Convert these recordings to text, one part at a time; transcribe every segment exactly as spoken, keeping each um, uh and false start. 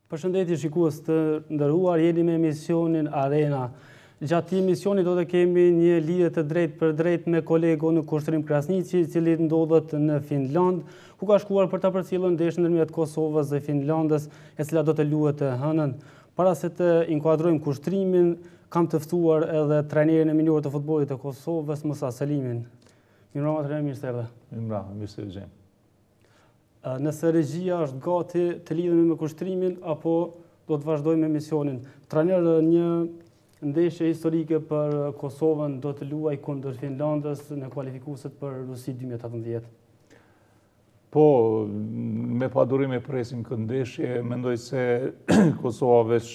Përshëndetje shikues të nderuar, jeni me emisionin Arena. Gjatë emisionit do të kemi një lidhje të drejtë për drejtë me kolegun në Kushtrim Krasniqi, i cili ndodhet në Finland, ku ka shkuar për ta përcjellur ndeshjen ndërmjet Kosovës dhe Finlandës, e cila do të luhet të hënën. Para se të inkuadrojmë kushtrimin, kam të ftuar edhe trajnerin e minor të futbollit të Kosovës, Musa Selimin. Mirëmbrëma trajner, mirë se erdhe. Mirëmbrëma, mirë se u gjej. Nëse regjia është gati të lidhemi me kushtrimin, apo do të vazhdojmë me misionin. Trajner, një ndeshje historike për Kosovën do të luaj kundër Finlandës në kualifikuesit për Rusi dy mijë e tetëmbëdhjetë. Po, me padurim e presim këtë ndeshje, mendoj se Kosova veç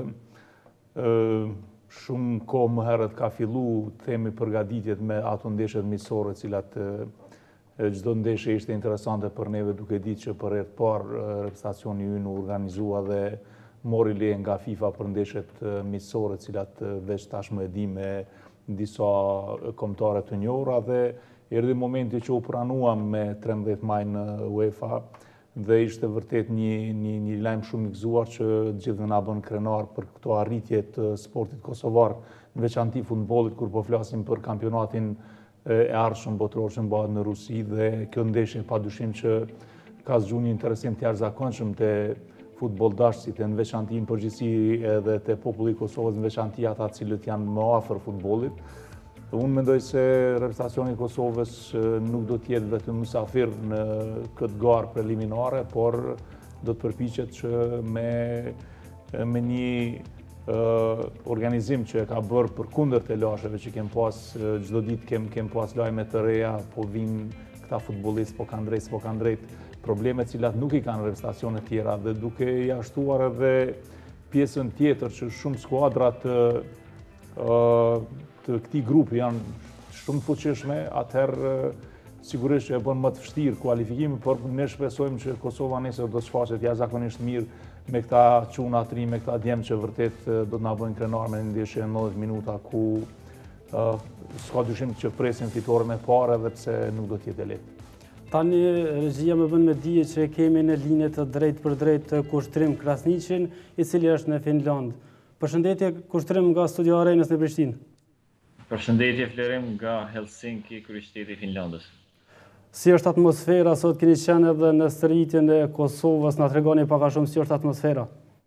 shumë kohë më herët ka fillu themi përgatitjet me ato ndeshjet miqësore, cilat çdo ndeshje ishte interesante për neve, duke ditë që për herë të parë reprezentacioni ynë u organizua dhe mori leje nga FIFA për ndeshjet miqësore, cilat veç tashmë e di me disa kombëtare të njohura, dhe erdhi momenti që u pranuam me trembëdhjetë maj në UEFA dhe ishte vërtet një një një lajm shumë i gëzuar që gjithë na bën krenar për këto arritje të sportit kosovar, në veçanti futbollit, kur po flasim për kampionatin e ardhshëm botëror që bëhet në Rusi, dhe kjo ndeshje padyshim që ka zgjuar një interesim të jashtëzakonshëm te futboldashësit, në veçanti në përgjithësi edhe te populli i Kosovës, në veçanti ata të cilët janë më afër futbollit. Unë mendoj se reprezentacioni i Kosovës nuk do të jetë vetëm mysafir në këtë garë preliminare, por do të përpiqet që me me një Uh, organizim që ka bërë për kundër të lasheve që kem pas, uh, gjdo ditë kem, kem pas lajme të reja, po vinë këta futbolist, po kanë drejt, po kanë drejt, probleme cilat nuk i kanë reprezentacione tjera, dhe duke jashtuar edhe pjesën tjetër që shumë skuadrat uh, uh, të këtij grupi janë shumë të fuqishme, atëherë uh, sigurisht që e bën më të vështirë kualifikimi, por ne shpresojmë që Kosova nesër do të shfaqet jashtëzakonisht mirë me këta çuna të rinj, me këta djemë që vërtet do të na bëjnë krenar me një ndeshje nëntëdhjetë minuta ku uh, s'ka dyshim që presin fitoren e parë, edhe pse nuk do të jetë lehtë. Tani regjia më bën me dije që kemi në linje të drejtë për drejtë të Kushtrim Krasniqin, i cili është në Finland. Përshëndetje Kushtrim nga Studio Arenës në Prishtinë. Përshëndetje Flerim nga Helsinki, kryeqyteti i Finlandës. Si është atmosfera, sot keni qenë edhe në stërvitjen e Kosovës, na tregoni pak a shumë si është atmosfera?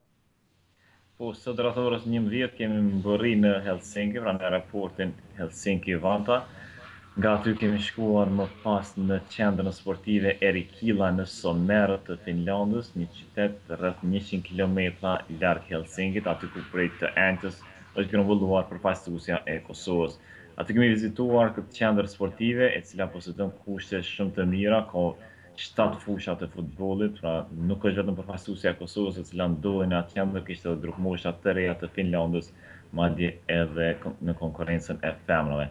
Po, sot rreth orës njëmbëdhjetë kemi mbërri në Helsinki, pra në aeroportin Helsinki-Vanta. Nga aty kemi shkuar më pas në qendrën sportive Erikila në Somerë të Finlandës, një qytet rreth njëqind kilometra larg Helsinkit, aty ku prej të enjtës është grumbulluar përfaqësuesja e Kosovës. Aty kemi vizituar këtë qendër sportive, e cila posedon kushte shumë të mira, ka shtatë fusha të futbollit, pra nuk është vetëm përfaqësuesja e Kosovës, e cila ndodhi në atë qendër, kishte edhe grup mosha të reja të Finlandës, madje edhe në konkurrencën e femrave.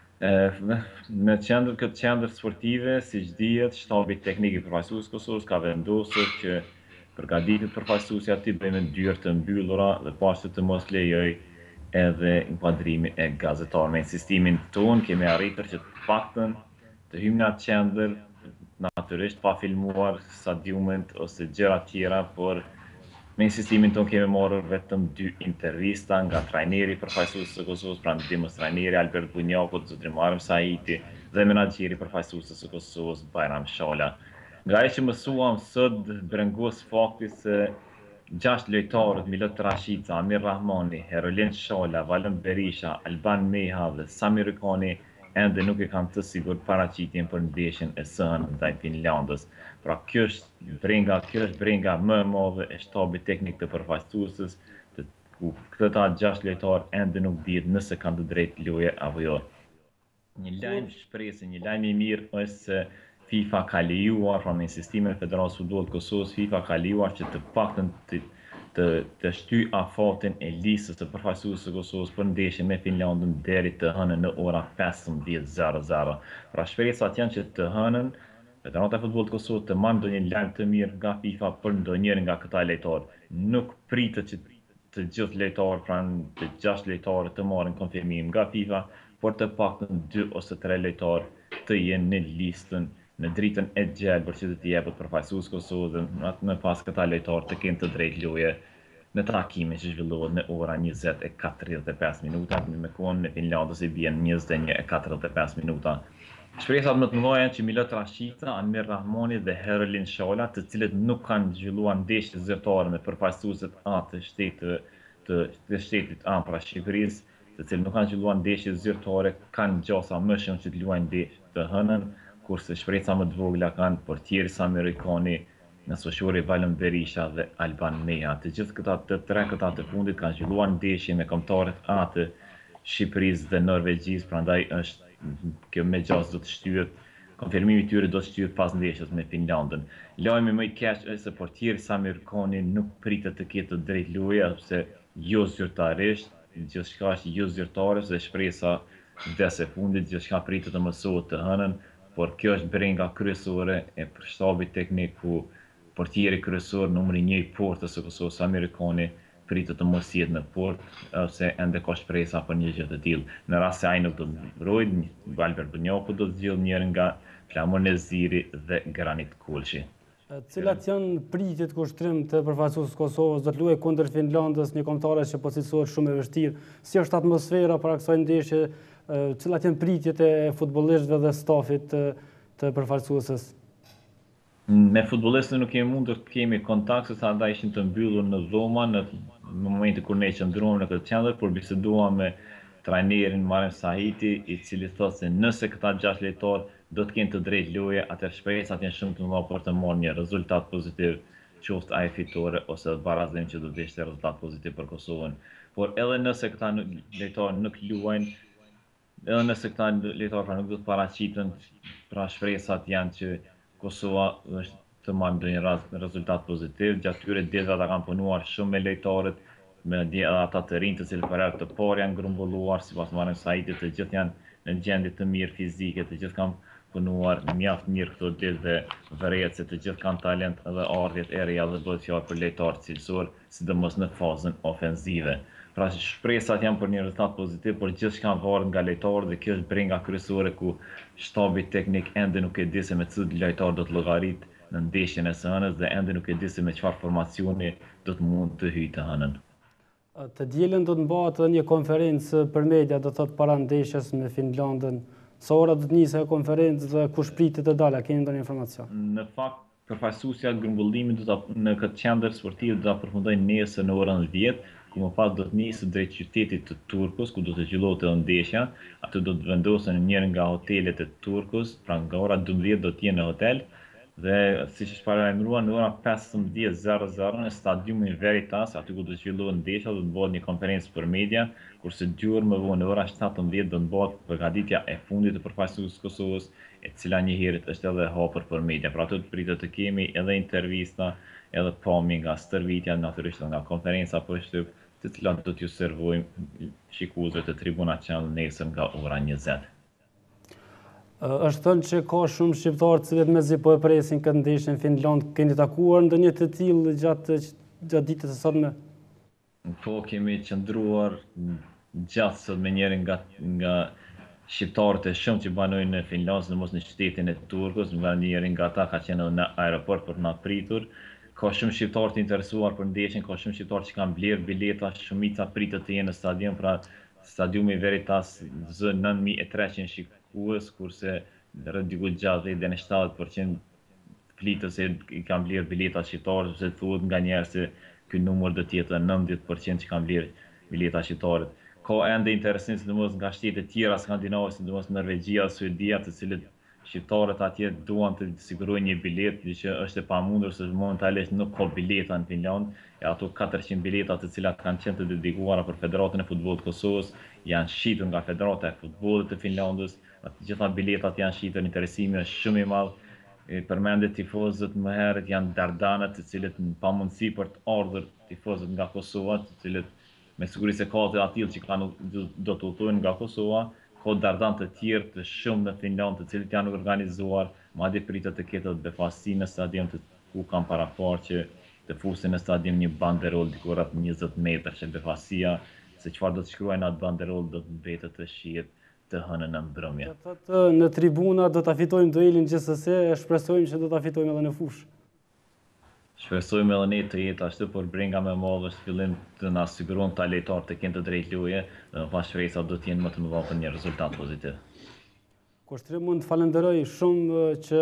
Në qendër këtë qendër sportive, siç dihet, shtabi teknik i përfaqësuesë Kosovës ka vendosur që përgatitet përfaqësuesja të bëjmë dyert të mbyllura dhe pashtu të mos lejoj edhe inkuadrimi e gazetarëve. Me insistimin tonë kemi arritur që të paktën të hyjmë në atë qendër, natyrisht pa filmuar stadiumet ose gjëra tjera, por me insistimin tonë kemi marrë vetëm dy intervista nga trajneri përfaqësues së Kosovës, pra ndihmës trajneri Albert Bunjaku, zotëri Muharrem Saiti, dhe menaxheri përfaqësues së Kosovës Bajram Shala. Nga ajo që mësuam sot, brengos fakti se gjashtë lojtarët Milot Rashica, Amir Rahmani, Herolin Shala, Valent Berisha, Alban Meha dhe Samir Rykani ende nuk e kanë të sigurt paraqitjen për ndeshjen e së hënën ndaj Finlandës. Pra kjo është brenga, kjo është brenga më e madhe e shtabit teknik të përfaqësuesës, ku këta gjashtë lojtarë ende nuk dihet nëse kanë të drejtë loje apo jo. Një lajm shpresë, një lajm i mirë është se FIFA ka lejuar, pra me insistimin e Federatës Futbollit Kosovës, FIFA ka lejuar që të paktën të të, të shtyj afatin e listës të përfaqësuesve të Kosovës për ndeshjen me Finlandën deri të hënën në ora pesëmbëdhjetë. Pra shpresat janë që të hënën Federata e Futbollit Kosovës të marrë ndonjë lajm të mirë nga FIFA për ndonjërin nga këta lojtarë. Nuk pritet që të gjithë lojtarët, pra të gjashtë lojtarët të marrin konfirmim nga FIFA, por të paktën dy ose tre lojtarë të jenë në listën në dritën e gjelë për që të t'jepet përfaqësues Kosovës dhe më pas këta lojtarë të kenë të drejtë loje në takimin që zhvillohet në ora njëzet e katërdhjetë e pesë minuta, me kohën në Finlandës i bjen njëzet e një e katërdhjetë e pesë minuta. Shpresat më të mëdha janë që Milot Rashita, Anmir Rahmoni dhe Herlin Shala, të cilët nuk kanë zhvilluar ndeshje zyrtare me përfaqësuesit A të shtetit të, të shtetit A pra Shqipërisë, të cilët nuk kanë zhvilluar ndeshje zyrtare, kanë gjasa më shumë që të luajnë ndeshje të hënën, kurse shpresa më të vogla kanë portieri Samir Rikoni, në shoqëri Valëm Berisha dhe Alban Meja. Të gjithë këta të tre këta të fundit kanë zhvilluar ndeshje me kombëtarët A të Shqipërisë dhe Norvegjisë, prandaj është kjo me gjasë do të shtyhet, konfirmimi i tyre do të shtyhet pas ndeshjes me Finlandën. Lajmi më i keq është se portieri Samir Rikoni nuk pritet të ketë të drejtë loje, sepse jo zyrtarisht, gjithçka është jo zyrtare, dhe shpresa vdes e fundit, gjithçka pritet të mësohet të hënën, por kjo është brenga kryesore e për shtabit teknik ku portieri kryesor numri një i portës së Kosovës Samir Rikoni pritet të mos jetë në port ose ende ka shpresa për një gjë të tillë. Në rast se ai nuk do të mbrojë, Valber Bunjaku do të zgjidhë njërin nga Flamur Neziri dhe Granit Kulshi. Cilat janë pritjet kushtrim të përfaqësues Kosovës do të luajë kundër Finlandës, një kombëtare që po cilësohet shumë e vështirë. Si është atmosfera para kësaj ndeshje? Cilat janë pritjet e futbollistëve dhe stafit të, të përfaqësuesës? Me futbollistët nuk kemi mundur të kemi kontakt, sepse ata ishin të mbyllur në dhoma në momentin kur ne qëndruam në këtë qendër, por biseduam me trajnerin Marem Sahiti, i cili thotë se nëse këta gjashtë lojtarë do të kenë të drejtë loje, atëherë shpresat janë shumë të mëdha për të marrë një rezultat pozitiv, qoftë ai fitore ose barazim që do të ishte rezultat pozitiv për Kosovën. Por edhe nëse këta lojtarë nuk luajnë, edhe nëse këta lojtarë pra nuk do të paraqiten, pra shpresat janë që Kosova është të marrë ndonjë rezultat pozitiv. Gjatë këtyre ditëve ata kanë punuar shumë me lojtarët, me edhe ata të rinj të cilët për herë të parë janë grumbulluar, sipas Marem Saitit, të gjithë janë në gjendje të mirë fizike, të gjithë kanë punuar mjaft mirë këto ditë dhe vërehet se të gjithë kanë talent edhe ardhjet e reja dhe bëhet fjalë për lojtarë cilësor, sidomos në fazën ofensive. Pra shpresat janë për një rezultat pozitiv, por gjithçka varet nga lojtarët dhe kjo është brenga kryesore ku shtabi teknik ende nuk e di se me cilë lojtar do të llogarit në ndeshjen e së hënës dhe ende nuk e di se me çfarë formacioni do të mund të hyjë të hënën. Të dielën do të mbahet edhe një konferencë për media, do thotë para ndeshjes me Finlandën. Sa ora do të nisë ajo konferencë dhe kush pritet të dalë? Keni ndonjë informacion? Në fakt, përfaqësuesja e grumbullimit do ta në këtë qendër sportive do ta përfundojnë nesër në orën dhjetë, ku më pas do të nisë drejt qytetit të Turkus, ku do të zhvillohet edhe ndeshja. Aty do të vendosen në njërin nga hotelet e Turkus, pra nga ora dymbëdhjetë do të jenë në hotel, dhe siç është paralajmëruar në ora pesëmbëdhjetë në stadiumin Veritas, aty ku do të zhvillohet ndeshja, do të bëhet një konferencë për media, kurse dy orë më vonë në ora shtatëmbëdhjetë do të bëhet përgatitja e fundit të përfaqësuesve të Kosovës, e cila një herët është edhe hapur për media. Pra aty pritet të kemi edhe intervista, edhe pamje nga stërvitja, natyrisht nga konferenca për shtyp, të cilat do t'ju servojmë shikuesve të Tribuna Channel nesër nga ora njëzet. Është thënë që ka shumë shqiptarë të cilët mezi po e presin këtë ndeshje në Finland. Keni takuar ndonjë të tillë gjatë gjatë ditës së sotme? Po, kemi qëndruar gjatë sot me njërin nga nga shqiptarët e shumë që banojnë në Finland, sidomos në qytetin e Turkus, nga njërin nga ata ka qenë në aeroport për na pritur. Ka shumë shqiptarë të interesuar për ndeshjen, ka shumë shqiptarë që kanë blerë bileta, shumica pritet të jenë në stadium, pra stadiumi Veritas zë nëntë mijë e treqind shikues, kurse rreth diku gjatë dhe në shtatëdhjetë përqind flitës se i kanë blerë bileta shqiptarë, sepse thuhet nganjëherë se ky numër do të jetë nëntëdhjetë përqind që kanë blerë bileta shqiptarët. Ka ende interesim sidomos nga shtete tjera skandinave, sidomos Norvegjia, Suedia, të cilët shqiptarët atje duan të sigurojnë një biletë, që është e pamundur se momentalisht nuk ka bileta në Finland. E ato katërqind bileta të cilat kanë qenë të dedikuara për Federatën e Futbollit të Kosovës janë shitur nga Federata e Futbollit të Finlandës. Të gjitha biletat janë shitur, interesimi është shumë i madh. Përmendet tifozët më herët janë dardanët, të cilët në pamundësi për të ardhur tifozët nga Kosova, të cilët me siguri se ka të atill që kanë do të udhtojnë nga Kosova, ka dardanë të tjerë të shumë në Finland, të cilët janë organizuar, madje pritet të ketë befasi në stadium të ku kanë paraparë që të fusin në stadium një banderol diku rreth njëzet metër që befasia, se çfarë do të shkruajnë atë banderol do të mbetet të shihet të hënën në mbrëmje. Në tribuna do të fitojmë duelin gjithsesi, e shpresojmë që do të fitojmë edhe në fushë. Shpresojmë edhe ne të jetë ashtu, por brenga me madhe është fillim të na siguron ta lejtar të kenë të drejtë luje, dhe pa shpresa do të jenë më të mëdha për një rezultat pozitiv. Kushtrim, mund të falenderoj shumë që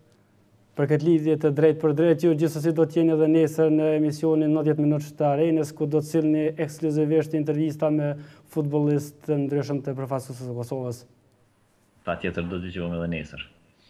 për këtë lidhje të drejtë për drejtë, ju gjithsesi do të jeni edhe nesër në emisionin nëntëdhjetë minutë të Arenës, ku do të sillni ekskluzivisht intervista me futbollistë të ndryshëm të përfaqësuesve të Kosovës. Patjetër do të dëgjojmë edhe nesër.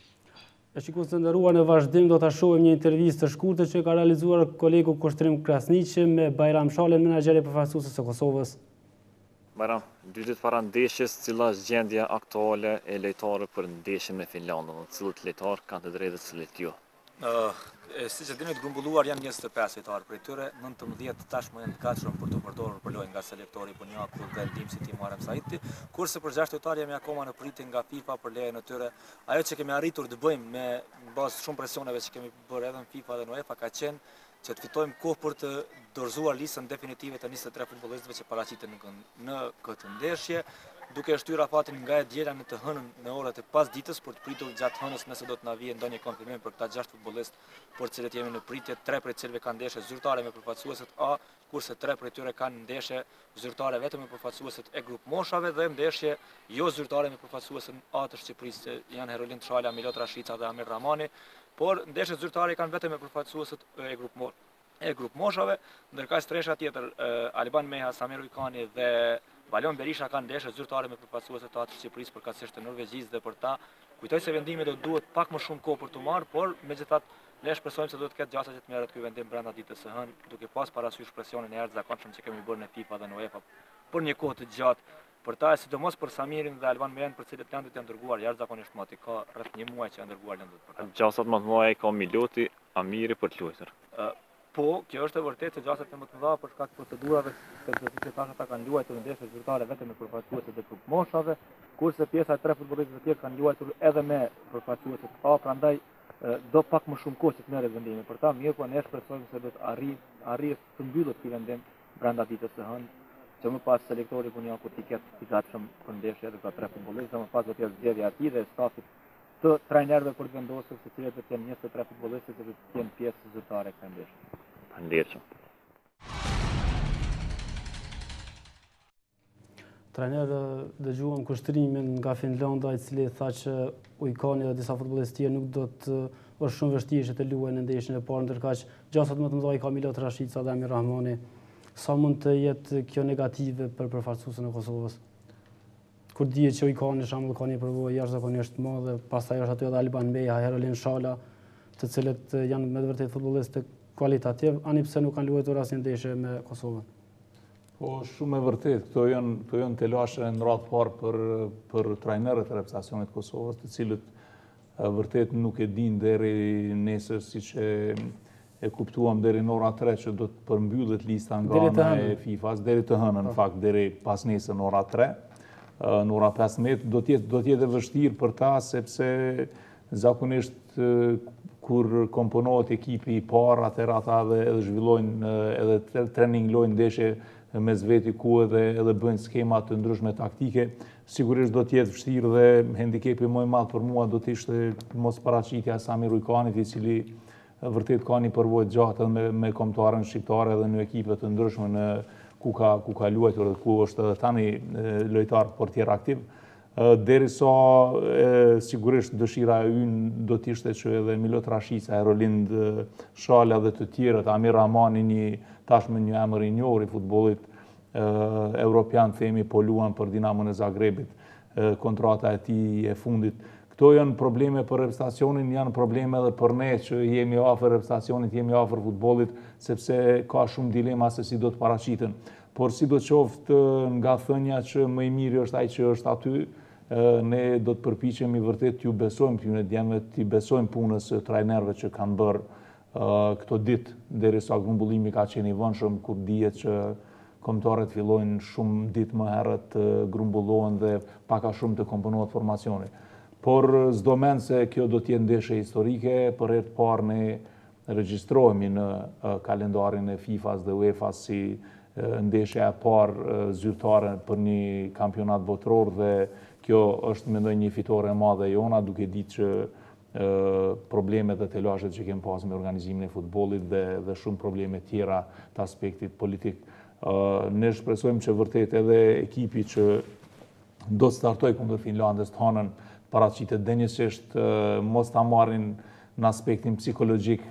E shikues të nderuar, në vazhdim do ta shohim një intervistë të shkurtër që ka realizuar kolegu Kushtrim Krasniqi me Bajram Shalën, menaxher i përfaqësuesve të Kosovës. Bajram, dy ditë para ndeshjes, cila është gjendja aktuale e lojtarëve për ndeshjen me Finlandën? Cilët lojtarë kanë të drejtë, cilët jo? Uh, si që dini, të grumbulluar janë njëzet e pesë lojtarë, prej tyre nëntëmbëdhjetë tashmë janë të gatshëm për të përdorur për lojë nga selektori Bunjaku dhe Eldimsi Timar Emsahiti, kurse për gjashtë lojtarë jemi akoma në pritje nga FIFA për lejën e tyre. Ajo që kemi arritur të bëjmë me bazë shumë presioneve që kemi bërë edhe në FIFA dhe në UEFA ka qenë që të fitojmë kohë për të dorëzuar listën definitive të njëzet e tre futbollistëve që paraqiten në këtë ndeshje, duke shtyra fatin nga e djela në të hënën në orët e pas ditës për të pritur gjatë hënës nëse do të na vijë ndonjë konfirmim për këta gjashtë futbollistë për cilët jemi në pritje. Tre prej cilëve kanë ndeshje zyrtare me përfaqësuesit A, kurse tre prej tyre kanë ndeshje zyrtare vetëm me përfaqësuesit e grup moshave dhe ndeshje jo zyrtare me përfaqësuesin A të Shqipërisë, që janë Herolin Shala, Milot Rashica dhe Amir Ramani, por ndeshje zyrtare kanë vetëm me përfaqësuesit e grup moshave. e grup moshave, ndërkaq stresha tjetër, Aliban Meha, Samir Ujkani dhe Balon Berisha kanë ndeshje zyrtare me përfaqësuesit të Shqipërisë përkatësisht të Norvegjisë, dhe për ta kujtoj se vendimi do duhet pak më shumë kohë për të marrë, por megjithatë ne shpresojmë se do të ketë gjasa që të merret ky vendim brenda ditës së hënë, duke pas parasysh presionin e jashtëzakonshëm që kemi bërë në FIFA dhe në UEFA për një kohë të gjatë. Për ta, sidomos për Samirin dhe Alban Mehan, për cilët lëndët janë dërguar jashtëzakonisht mati, ka rreth një muaj që janë dërguar lëndët për ta. Gjasat më të mëdha ka Miloti, Amiri për të luajtur. Po, kjo është e vërtetë se gjasat e më të mëdha për shkak të procedurave të që ata kanë luajtur ndeshje zyrtare vetëm me përfaqësuesit e grup moshave, kurse pjesa e tre futbollistëve të tjerë kanë luajtur edhe me përfaqësuesit A, prandaj do pak më shumë kohë që të merret vendimi për ta. Mirë, po ne shpresojmë se do të arrijë arrijë të mbyllet ky vendim brenda ditës së hënë, që më pas selektori Bunjaku t'i ketë i gatshëm për ndeshje edhe ka tre futbollistë, më pas do të jetë zgjedhja e tij dhe stafit të trajnerëve për të vendosur se cilët do të jenë njëzet e tre futbollistë që do të jenë pjesë zyrtare kësaj ndeshje. Faleminderit. Trajner, dëgjuam kushtrimin nga Finlanda, i cili tha që Ujkani dhe disa futbollistë tjerë nuk do të është shumë vështirë që të luajnë në ndeshjen e parë, ndërkaq gjasat më të mëdha i ka Milot Rashica dhe Amir Rahmani. Sa mund të jetë kjo negative për përfaqësuesin e Kosovës? Kur dihet që Ujkani shembull ka një përvojë jashtëzakonisht të madhe, pastaj është aty edhe Alban Meha, Herolin Shala, të cilët janë me të vërtetë futbollistë kualitativ, ani pse nuk kanë luajtur asnjë ndeshje me Kosovën. Po, shumë e vërtet, këto janë, këto janë telashe në radhë parë për, për trajnerët e reprezentacionit të Kosovës, të cilët vërtet nuk e din deri nesër, siç e e kuptuam deri në ora tre që do të përmbyllet lista nga ana e FIFA-s deri të hënën, në fakt deri pas nesër në ora tre. Në ora pesëmbëdhjetë do të jetë do të jetë e vështirë për ta, sepse zakonisht kur komponohet ekipi i parë, atëherë ata edhe, edhe zhvillojnë edhe trening lojnë ndeshje mes veti ku edhe edhe bëjnë skema të ndryshme taktike. Sigurisht do të jetë vështirë dhe handikepi më i madh për mua do të ishte mos paraqitja e Samir Ujkanit, i cili vërtet ka një përvojë gjatë edhe me, me kombëtarën shqiptare dhe në ekipe të ndryshme në ku ka ku ka luajtur dhe ku është edhe tani lojtar portier aktiv. Derisa sigurisht dëshira e ynë do të ishte që edhe Milot Rashica, Herolind Shala dhe të tjerët, Amir Rahmani, një tashmë një emër i njohur i futbollit evropian, themi, po luan për Dinamon e Zagrebit, kontrata e tij e fundit. Këto janë probleme për reprezentacionin, janë probleme edhe për ne që jemi afër reprezentacionit, jemi afër futbollit, sepse ka shumë dilema se si do të paraqiten. Por si do qoftë nga thënia që më i miri është ai që është aty, ne do të përpiqemi vërtet t'ju besojmë këtyre djemve, t'i besojmë punës së trajnerëve që kanë bërë këto ditë, derisa grumbullimi ka qenë i vëndshëm, kur dihet që kombëtarët fillojnë shumë ditë më herët të grumbullohen dhe paka shumë të komponohet formacioni. Por s'do mend se kjo do t'jetë ndeshje historike, për herë të parë ne regjistrohemi në kalendarin e FIFA-s dhe UEFA-s si ndeshja e parë zyrtare për një kampionat botror dhe kjo është mendoj një fitore e madhe e jona, duke ditë që problemet dhe telashet që kemë pas me organizimin e futbollit dhe, dhe shumë probleme tjera të aspektit politik. Ne shpresojmë që vërtet edhe ekipi që do të startoj kundër Finlandës të hanën paraqitet denjësisht, mos ta marrin në aspektin psikologjik,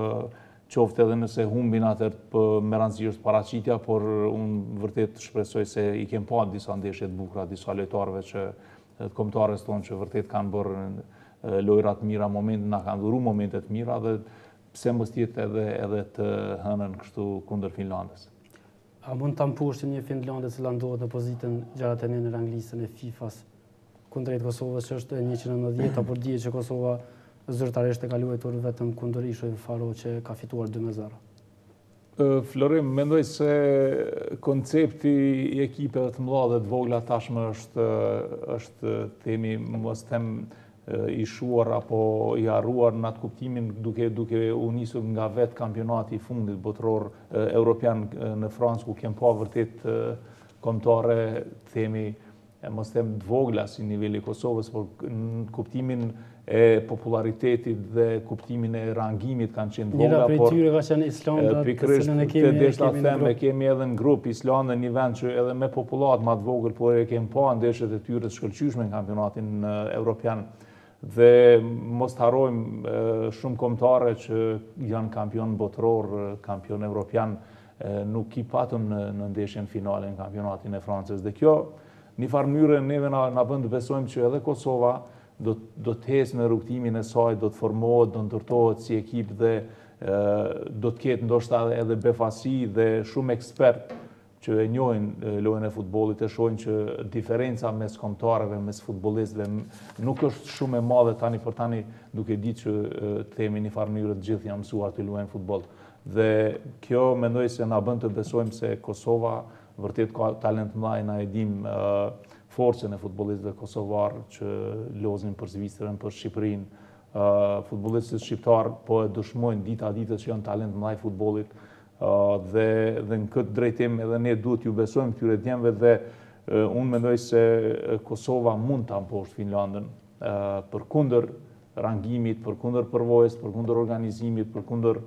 qoftë edhe nëse humbin atër me rëndësi është paraqitja, por unë vërtet shpresoj se i kem pa disa ndeshje të bukura, disa lojtarëve që të kombëtarës tonë që vërtet kanë bërë lojrat mira, moment, na kanë dhuru momentet mira dhe pse mos tjetë edhe, edhe të hënën kështu kundër Finlandës. A mund të ampushtë një Finlandë që landohet në pozitën gjaratë në ranglistën e FIFA-s kundrejt Kosovës që është njëqind e nëntëdhjetë, apo dije që Kosova zyrtarisht e ka luajtur vetëm kundër Ishoj Faro që ka fituar dy me zero. Florim, mendoj se koncepti i ekipeve të mëdha dhe të vogla tashmë është, është themi, mos them i shuar apo i harruar në atë kuptimin duke, duke u nisur nga vetë kampionati i fundit botror europian në Francë, ku kem pa vërtet kombëtare, themi, mos them të vogla si nivelli i Kosovës, por në kuptimin e popularitetit dhe kuptimin e rangimit kanë qenë vogla, por... Njëra prej tyre ka qenë Islanda, të cilën e kemi në grup. E kemi edhe në grup Islanda, një vend që edhe me populat ma të vogël, por e kemi pa ndeshjet e tyre të shkëlqyshme në kampionatin europian. Dhe mos të harrojmë shumë kombëtare që janë kampion botror, kampion europian, nuk i patën në ndeshjen finale në kampionatin e Francës. Dhe kjo, një farë mënyrë neve na bën të besojmë që edhe Kosova do të hesë me rrugtimin e saj, do të formohet, do të ndërtohet si ekip dhe do të ketë ndoshta edhe befasi dhe shumë ekspert që e njohin lojën e futbollit, e shohin që diferenca mes kombëtarëve, mes futbollistëve nuk është shumë e madhe tani për tani, duke ditë që themi një farë mënyrë të gjithë janë mësuar të luajnë futboll. Dhe kjo mendoj se na bën të besojmë se Kosova vërtet ka talent mëdha, na e dim forcën e futbollistëve kosovar që lozin për Zvicrën, për Shqipërinë. Futbollistët shqiptar po e dëshmojnë dita ditës që janë talent mëdha i futbollit dhe dhe në këtë drejtim edhe ne duhet ju besojmë këtyre djemve dhe unë mendoj se Kosova mund të amposhtë Finlandën përkundër rangimit, përkundër përvojës, përkundër organizimit, përkundër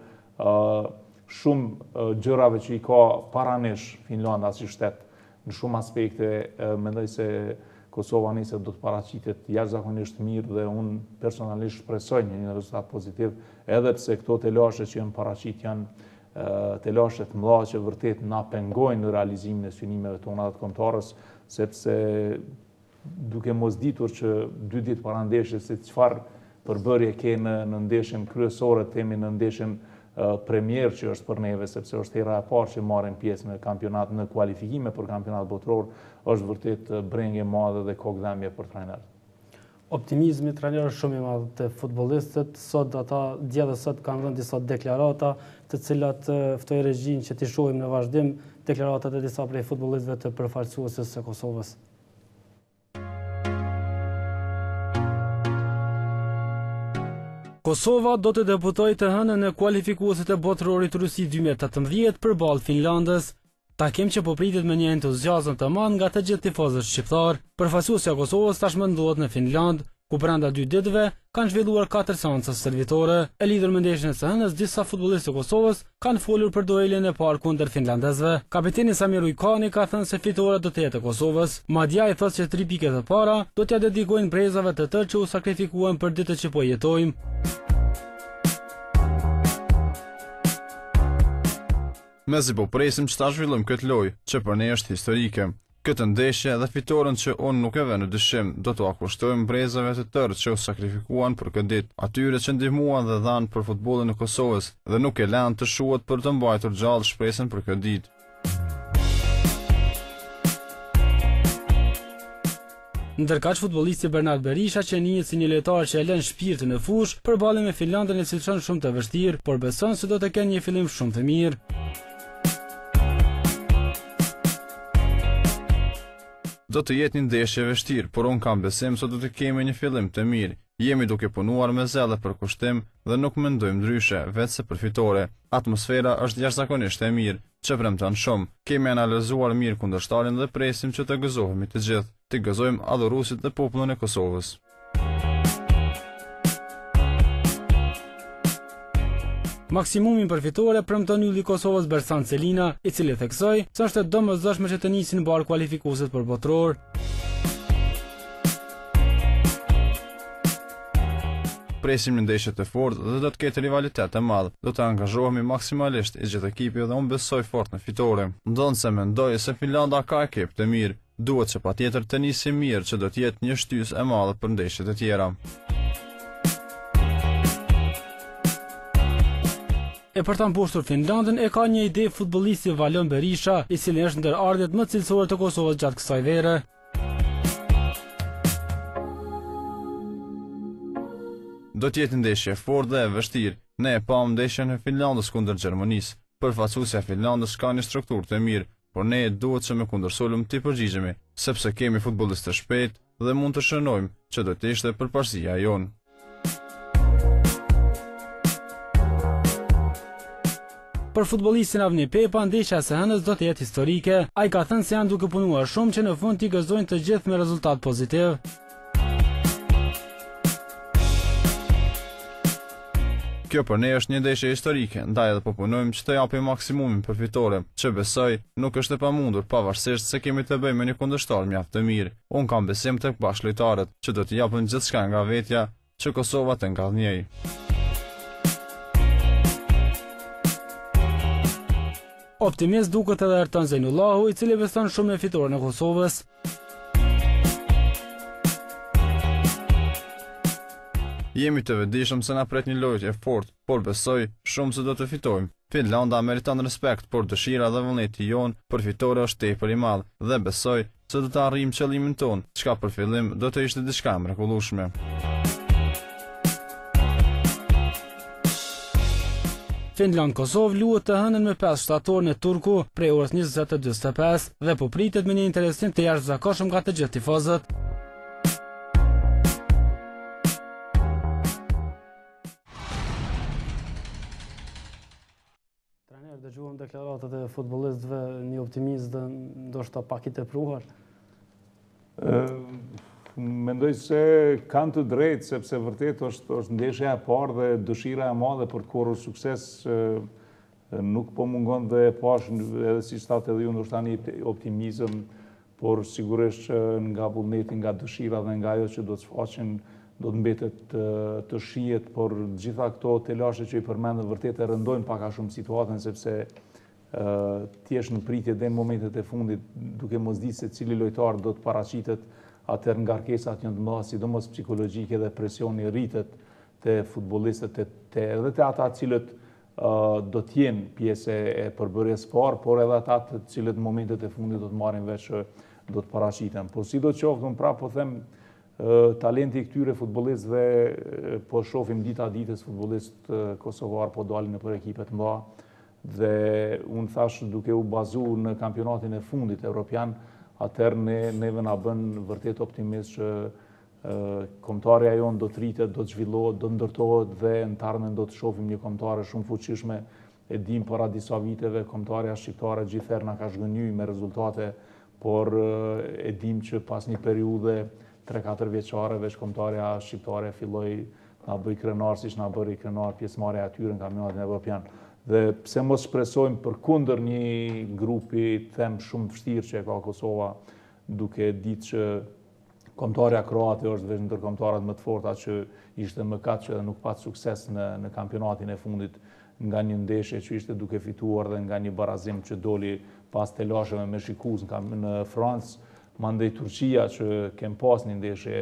shumë gjërave që i ka paranesh Finlanda si shtet. Në shumë aspekte, mendoj se Kosova nisë do të paraqitet jashtëzakonisht mirë dhe unë personalisht shpresoj një rezultat pozitiv, edhe pse këto telashe që janë paraqit janë telashe të mëdha që vërtet na pengojnë në realizimin e synimeve tona të kombëtarës, sepse duke mos ditur që dy ditë para ndeshjes se çfarë përbërje ke në, në ndeshjen kryesore, themi në ndeshjen premier që është për neve, sepse është hera e parë që marrim pjesë në kampionat, në kualifikime për kampionat botror, është vërtet brengje e madhe dhe kokëdhëmje për trajnerët. Optimizmi i trajnerëve shumë i madh të futbollistët, sot ata dje dhe sot kanë dhënë disa deklarata, të cilat ftoi regjin që t'i shohim në vazhdim deklaratat e disa prej futbollistëve të përfaqësuesës së Kosovës. Kosova do të debutojë të hënën në kualifikuesit e botrorit Rusi dy mijë e tetëmbëdhjetë përballë Finlandës. Takim që po pritet me një entuziazëm të madh nga të gjithë tifozët shqiptar. Përfaqësuesja e Kosovës tashmë ndodhet në Finland, ku brenda dy ditëve kanë zhvilluar katër seanca servitore. E lidhur me ndeshjen e së hënës, disa futbollistë të Kosovës kanë folur për duelin e parë kundër finlandezëve. Kapiteni Samir Ujkani ka thënë se fitoria do të jetë e Kosovës. Madja i thotë se tri piket e para do t'ia dedikojnë brezave të tërë që u sakrifikuan për ditët që po jetojmë. Mezi po presim që ta zhvillojmë këtë lojë, që për ne është historike. Këtë ndeshje dhe fitoren që unë nuk e vë në dyshim, do të akustojmë brezave të tërë që u sakrifikuan për këtë ditë, atyre që ndihmuan dhe dhanë për futbollin e Kosovës dhe nuk e lanë të shuhet për të mbajtur gjallë shpresën për këtë ditë. Ndërkaq futbollisti Bernard Berisha që njihet si një lojtar që e lën shpirtin në fushë përballë me Finlandën e cilëson shumë të vështirë, por beson se do të kenë një fillim shumë të mirë. Do të jetë një ndeshje e vështirë, por unë kam besim se do të kemi një fillim të mirë. Jemi duke punuar me zell dhe përkushtim dhe nuk mendojmë ndryshe, vetëse për fitore. Atmosfera është jashtëzakonisht e mirë, që premton shumë. Kemi analizuar mirë kundërshtarin dhe presim që të gëzohemi të gjithë. Të gëzojmë adhuruesit dhe popullin e Kosovës. Maksimumin për fitore premton ylli i Kosovës Bersan Celina, i cili theksoi se është e domosdoshme që të nisin bar kualifikuesit për botror. Presim në ndeshje të fortë dhe do të ketë rivalitet të madh. Do të angazhohemi maksimalisht i gjithë ekipi dhe unë besoj fort në fitore. Ndonse mendoj se Finlanda ka ekip të mirë, duhet që patjetër të nisi mirë që do të jetë një shtysë e madhe për ndeshjet e tjera. E për ta mbushur Finlandën e ka një ide futbollisti Valon Berisha, i cili është ndër ardhjet më cilësore të Kosovës gjatë kësaj vere. Do të jetë ndeshje fortë dhe e vështirë. Ne e pam ndeshjen e Finlandës kundër Gjermanisë. Përfaqësuesja e Finlandës ka një strukturë të mirë, por ne duhet që me kundërsolum të përgjigjemi, sepse kemi futbollistë të shpejtë dhe mund të shënojmë që do të ishte përparësia jonë. Për futbollistin Avni Pepa, ndeshja së hënës do të jetë historike. Ai ka thënë se janë duke punuar shumë që në fund t'i gëzojnë të gjithë me rezultat pozitiv. Kjo për ne është një ndeshje historike, ndaj edhe po punojmë që të japim maksimumin për fitore, që besoj nuk është e pamundur pavarësisht se kemi të bëjmë me një kundërshtar mjaft të mirë. Unë kam besim tek bashkëlojtarët që do të japin gjithçka nga vetja që Kosova të ngallënjej. Optimist duket edhe Ertan Zejnullahu, i cili beson shumë në fitoren e Kosovës. Jemi të vetëdijshëm se na pret një lojë e fortë, por besoj shumë se do të fitojmë. Finlanda meriton respekt, por dëshira dhe vullneti jon për fitore është tepër i madh dhe besoj se do të arrijmë qëllimin ton, çka për fillim do të ishte diçka mrekullueshme. Finland-Kosovë luhet të hënën me pesë shtator në Turku prej orës njëzet e njëzet e pesë dhe po pritet me një interesim të jashtëzakonshëm nga të gjithë tifozët. Trajner, dëgjuam deklaratat e futbollistëve, një optimizëm dhe ndoshta pak i tepruar. Mendoj se kanë të drejtë, sepse vërtet është, është ndeshja e parë dhe dëshira e madhe për të korrur sukses. Nuk po mungon dhe pash edhe si shtat edhe ju ndoshta një optimizëm, por sigurisht që nga vullneti, nga dëshira dhe nga ajo që do të shfaqen, do të mbetet të, të shihet, por gjitha këto telashe që i përmendën vërtet e rëndojnë pak a shumë situatën, sepse uh, ti je në pritje deri në momentet e fundit, duke mos ditë se cili lojtar do të paraqitet. Atër ngarkesat janë të mëdha, sidomos psikologjike dhe presioni rritet te futbollistët, edhe te ata cilët uh, do të jenë pjesë e përbërjes parë, por edhe ata të cilët në momentet e fundit do të marrin vesh që do të paraqiten. Por sidoqoftë, unë prapë po them, uh, talenti i këtyre futbollistëve uh, po shohim dita ditës futbollistë uh, kosovar po dalin nëpër ekipe të mëdha dhe unë thash duke u bazuar në kampionatin e fundit evropian, atër ne, neve na bën vërtet optimist që e, kombëtarja jonë do të rritet, do të zhvillohet, do të ndërtohet dhe në të ardhmen do të shohim një kombëtare shumë fuqishme. E dim para disa viteve kombëtarja shqiptare gjithherë na ka zhgënjur me rezultate, por e dim që pas një periudhe tre katër vjeçare veç kombëtarja shqiptare filloi na bëj krenar siç na bëri krenar pjesëmarrja e tyre në kampionatin evropian. Dhe pse mos shpresojmë për kundër një grupi, them shumë vështirë që e ka Kosova, duke ditë që kombëtarja kroate është veç ndër kombëtarët më të forta që ishte mëkat që nuk pat sukses në, në kampionatin e fundit nga një ndeshje që ishte duke fituar dhe nga një barazim që doli pas telasheve me shikues në, në Francë, mandej Turqia që kem pas një ndeshje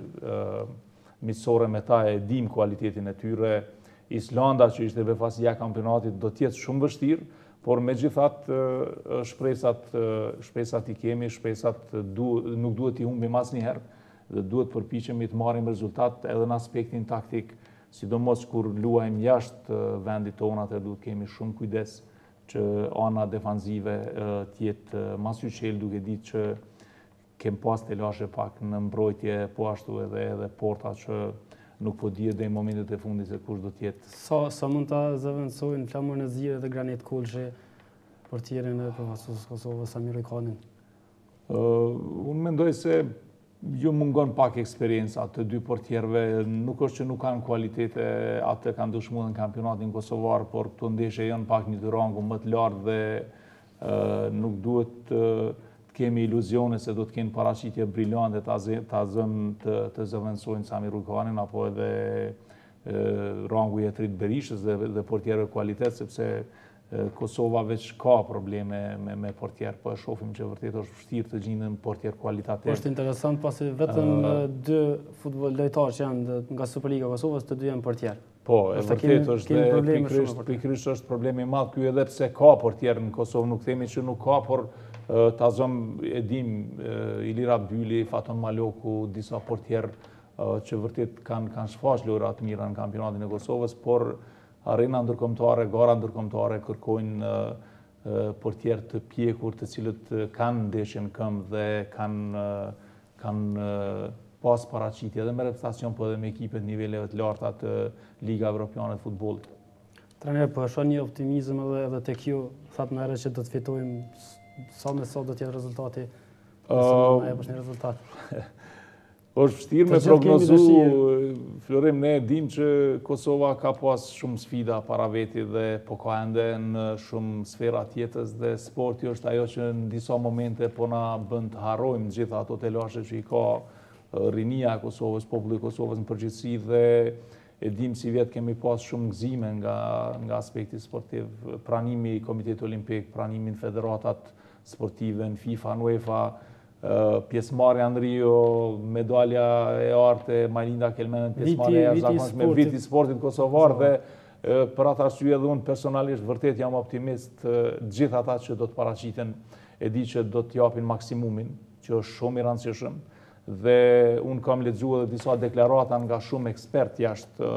miqësore me ta, e dim kualitetin e tyre. Islanda që ishte befasja kampionatit do tjetë shumë vështirë, por me gjithat shpresat, shpresat i kemi, shpresat du, nuk duhet i humbim asnjëherë dhe duhet përpiqemi të marrim rezultat edhe në aspektin taktik, sidomos kur luajmë jashtë vendit tonë, atë duhet kemi shumë kujdes që ana defanzive të jetë mas yçel, duke ditë që kem pas telashe pak në mbrojtje, po ashtu edhe edhe porta që nuk po dihet deri në momentet e fundit se kush do të jetë. Sa sa mund ta zëvendësojnë Flamur Nezire dhe Granit Kulshi portierin e përfaqësues Kosovës Samir Rikanin? Uh, unë mendoj se ju mungon pak eksperiencë atë dy portierëve, nuk është që nuk kanë kualitete, atë kanë dëshmuar në kampionatin kosovar, por këto ndeshje janë pak një rangu më të lartë dhe uh, nuk duhet uh, të kemi iluzione se do të kenë paraqitje brillante ta zënë të, të zëvendësojnë Samir Rikanin apo edhe uh, rangu i Etrit Berishës dhe, dhe portierëve kualitet, sepse Kosova veç ka probleme me, me portjer, po e shohim që vërtet është vështirë të gjendën portjer kualitativ. Po është interesant pasi vetëm uh, dy futboll lojtarë që janë nga Superliga e Kosovës, të dy janë portjer. Po, e vërtet është dhe pikërisht pikërisht është problemi i madh ky edhe pse ka portjer në Kosovë, nuk themi që nuk ka, por uh, ta zëm e dim uh, Ilira Byli, Faton Maloku, disa portjer uh, që vërtet kanë kanë shfaq lojra të mira në kampionatin e Kosovës, por arena ndërkombëtare, gara ndërkombëtare kërkojnë uh, portierë të pjekur, të cilët kanë ndeshje në këmbë dhe kanë kanë uh, pas paraqitje edhe me reprezentacion, po edhe me ekipet niveleve të larta të Liga Evropiane të futbollit. Trajner, po shoh një optimizëm edhe edhe tek ju, thatë më herët që do të fitojmë, sa me sa do të jetë rezultati? Uh, Apo është një rezultat? është vështirë me prognozu, Florim, ne dim që Kosova ka pas shumë sfida para veti dhe po ka ende në shumë sfera tjetës dhe sporti është ajo që në disa momente po na bën të harrojmë gjitha ato telashe që i ka rinia e Kosovës, populli i Kosovës në përgjithësi dhe e dim si vjetë kemi pas shumë gëzime nga, nga aspekti sportiv, pranimi i Komitetit Olimpik, pranimi në federatat sportive, në FIFA, në UEFA, pjesëmarrja në Rio, medalja e artë e Majlinda Kelmenen, pjesëmarrja e jashtëzakonshme me viti sportit kosovar dhe për atë arsye edhe unë personalisht vërtet jam optimist gjithë ata që do të paraqiten, e di që do të japin maksimumin, që është shumë i rëndësishëm dhe unë kam lexuar edhe disa deklarata nga shumë ekspert jashtë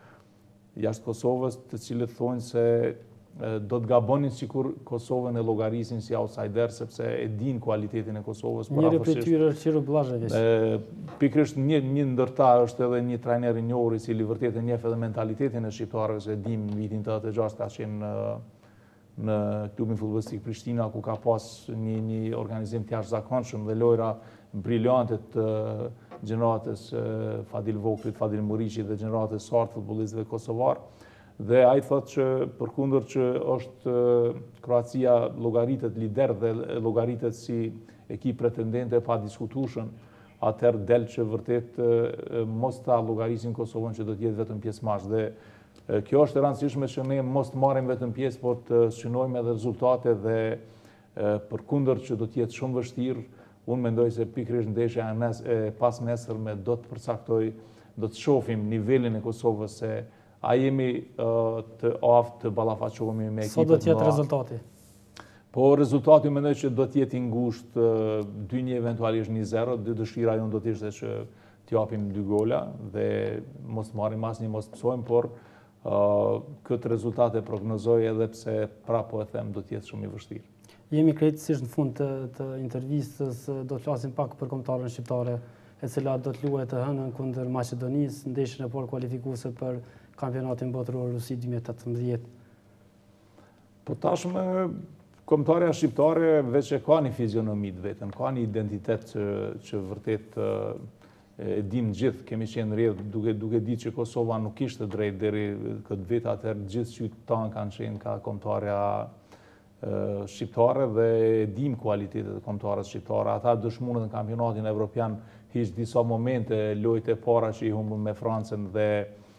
jashtë Kosovës, të cilët thonë se do të gabonin sikur Kosovën e llogarisin si outsider, sepse e din kualitetin e Kosovës. Njëri prej tyre është Qiro Blažević. Pikërisht një një ndërtar është edhe një trajner i njohur i cili vërtet e njeh edhe mentalitetin e shqiptarëve, se dim në vitin tetëdhjetë e gjashtë ka qenë në, në klubin futbollistik Prishtina, ku ka pas një, një organizim të jashtëzakonshëm dhe lojra brillante të gjeneratës Fadil Vokrit, Fadil Muriqi dhe gjeneratës sartë futbollistëve kosovar. Dhe ai thotë që përkundër që është Kroacia llogaritet lider dhe llogaritet si ekip pretendente pa diskutueshëm, atëherë del që vërtet mos ta llogarisin Kosovën që do të jetë vetëm pjesëmarrës. Dhe kjo është e rëndësishme që ne mos të marrim vetëm pjesë, por të synojmë edhe rezultate dhe përkundër që do të jetë shumë vështirë, unë mendoj se pikërisht ndeshja e pas nesërme do të përcaktoj, do të shohim nivelin e Kosovës se a jemi uh, të aftë të ballafaqohemi me ekipet. Sa do të jetë rezultati? Po rezultati mendoj që do të jetë i ngushtë, uh, dy një eventualisht një zero, dy dëshira jonë do të ishte që të japim dy gola dhe mos marrim asnjë, mos psojmë, por uh, këtë rezultat e prognozoj edhe pse prapë po e them do të jetë shumë i vështirë. Jemi krejtësisht në fund të, të intervistës, do të flasim pak për kombëtaren shqiptare, e cila do të luajë të hënën kundër Maqedonisë, ndeshjen e parë kualifikuese për kampionatin botëror Rusi dy mijë e tetëmbëdhjetë. Po tashmë kombëtarja shqiptare veç e ka një fizionomi të vetën, ka një identitet që, që vërtet e dim gjithë, kemi qenë rrjedh duke duke ditë që Kosova nuk kishte drejt deri këtë vit, atëherë gjithë sytë tanë kanë qenë ka kombëtarja shqiptare dhe e dim kualitetet e kombëtarëve shqiptare. Ata dëshmuan në kampionatin evropian hiç disa momente lojtë e para që i humbën me Francën dhe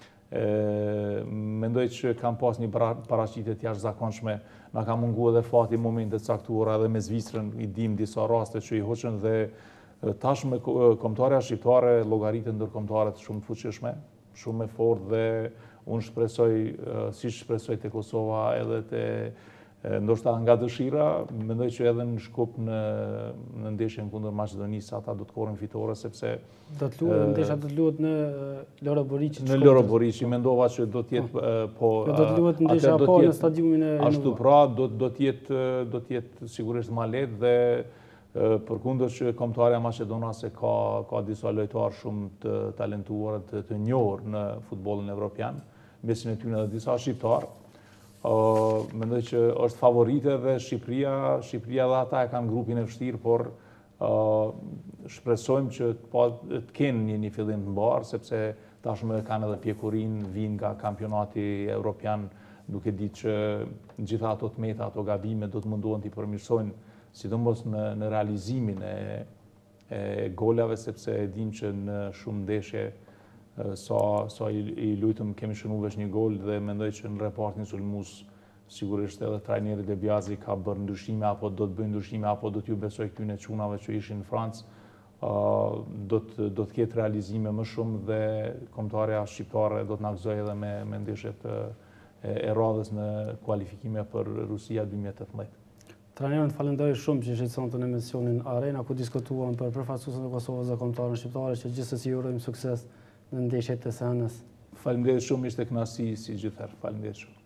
mendoj që kam pas një paraqitje të jashtëzakonshme, na ka munguar edhe fati momente të caktuara edhe me Zvicrën, i dim disa raste që i hoqën dhe tashmë kombëtarja shqiptare llogaritet ndërkombëtare të shumë të fuqishme, shumë e fortë dhe unë shpresoj, siç shpresoj te Kosova edhe te ndoshta nga dëshira, mendoj që edhe në shkup në, në ndeshjen kundër Maqedonisë ata do të korrin fitore, sepse do të luhet ndeshja do të luhet në Loro Boriçi. Në Loro Boriçi mendova që do të jetë po do të luhet ndeshja apo në stadiumin e ashtu pra do do të jetë do të jetë sigurisht më lehtë dhe Për kundër që kombëtarja maqedonase ka, ka disa lojtarë shumë të talentuar, të, të njohur në futbollin evropian, mesin e tyre edhe disa shqiptarë. Uh, mendoj që është favorite dhe Shqipëria, Shqipëria dhe ata e kanë grupin e vështirë, por uh, shpresojmë që të, të kenë një, një fillim të mbarë, sepse tashmë kanë edhe pjekurin, vinë nga kampionati evropian, duke ditë që gjitha ato të meta, ato gabime do të mundohen t'i përmirësojnë, sidomos në, në realizimin e, e golave, sepse e dim që në shumë ndeshje sa, sa i, i lujtëm kemi shënu veç një gol dhe mendoj që në repartin sulmus sigurisht edhe trajneri Debiazi ka bërë ndryshime apo do të bëjë ndryshime apo do t'ju besoj këtyne çunave që ishin në Francë, uh, do të do të ketë realizime më shumë dhe kombëtarja shqiptare do të na gëzojë edhe me, me ndeshjet e, e radhës në kualifikime për Rusia dy mijë e tetëmbëdhjetë. Trajnerën të falenderoj shumë që shqetësonte në emisionin Arena, ku diskutuam për përfaqësuesin e Kosovës dhe kombëtarën shqiptare, që gjithsesi ju urojmë sukses në ndeshjet e senës. Faleminderit shumë, ishte kënaqësi si gjithherë. Faleminderit shumë.